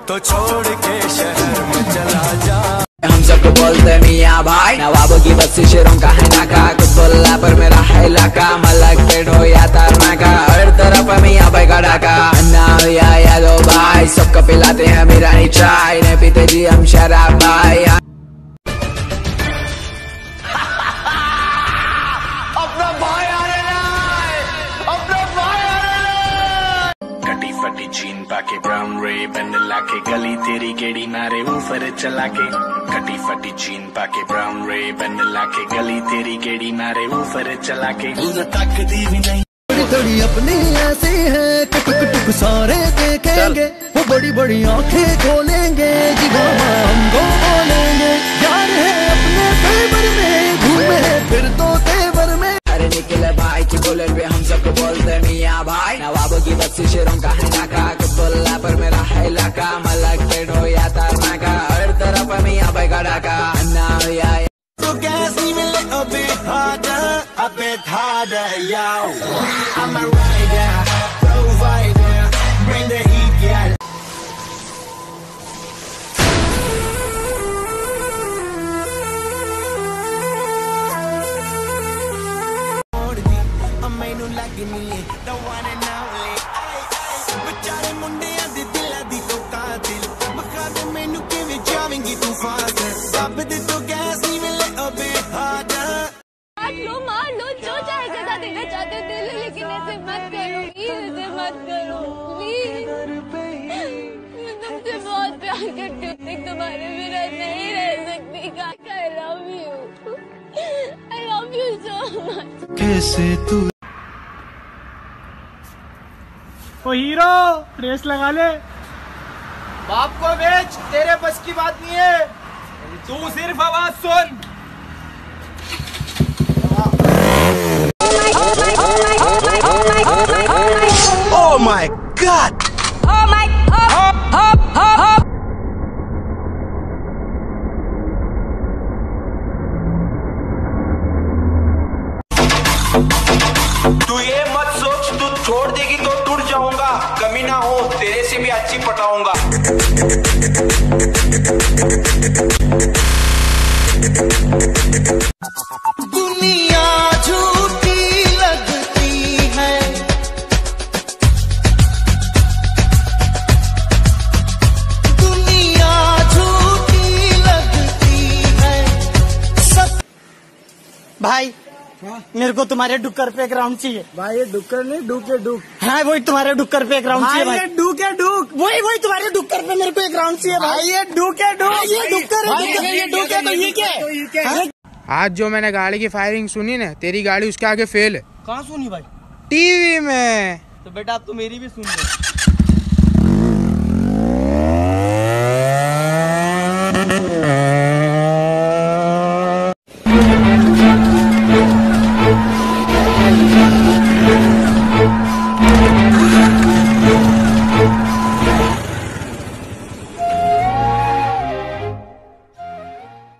तो छोड़ के शहर में चला जा। हम सबको बोलते मियाँ भाई, नवाबों की बस्ती शेरों का है नाका, कुतुल्ला पर मेरा है इलाका, मलक पेट हो या तरनाका, हर तरफ मियाँ भाई का डाका। अन्ना या दो भाई, सबको पिलाते हैं मीरानी चाय, नहीं पीते जी हम शराब भाई। अपना भाई आने लाए, अपना भाई आने लाए। कटी फटी जीन पाके ब्राउन रे बन लाके, गली तेरी गेड़ी मारे ऊपर चला के। कटी फटी जीन पाके ब्राउन रे बन लाके, गली तेरी गेड़ी मारे ऊपर चला के। तकदी भी नहीं थोड़ी अपनी ऐसी है कि टुक टुक सारे देखेंगे, वो बड़ी बड़ी आंखें खोलेंगे, जिगामा हमको बोलेंगे, यार है अपने फेवर में, घूमे फिर तो तेवर में। अरे निकले भाई की बुलेट पे हम सबको बोलते मियाँ भाई, नवाबों की बस्ती शेरों का है नाका, कुतुल्ला पर मेरा है इलाका, मलक पेट हो या तरनाका, हर तरफ मियाँ भाई का डाका। अन्ना या So gas me a little bit harder, yo. I'm a rider, provider, bring the heat, girl. मैनू लगनी है the one and only, बेचारे मुंडियां दे दिलां दी तो कातिल, बखा दे मैनू किवें जावेंगी तू फास्ट, दब दे तो गैस नी मिले अबे हार्डर। मार लो जो चाहे सजा देना चाहते हो दिल, लेकिन ऐसे मत करो प्लीज, ऐसे मत करो प्लीज। मैं तुमसे बहुत प्यार करती हूँ, एक तुम्हारे बिना नहीं रह सकती काका। I love you, I love you so much। कैसे तू ओ हीरो रेस लगा ले, बाप को बेच, तेरे बस की बात नहीं है, तू सिर्फ आवाज सुन। Oh my God! Oh my तू ये मत सोच तू छोड़ देगी तो टूट जाऊंगा, कमी ना हो तेरे से भी अच्छी पटाऊंगा। दुनिया झूठी लगती है, दुनिया झूठी लगती है सब। भाई मेरे को तुम्हारे डुक्कर पे एक राउंड चाहिए भाई, ये डुक्कर नहीं डुके डुक, हाँ वही तुम्हारे डुक्कर पे एक राउंड चाहिए भाई, ये डुके डुक, वही तुम्हारे डुक्कर पे मेरे को एक राउंड चाहिए भाई, ये डुके डुक, ये डुक्कर है, ये डुके तो ये क्या है? आज जो मैंने गाड़ी की फायरिंग सुनी ना, तेरी गाड़ी उसके आगे फेल है। कहाँ सुनी भाई? टीवी में। तो बेटा अब तो मेरी भी सुन लो।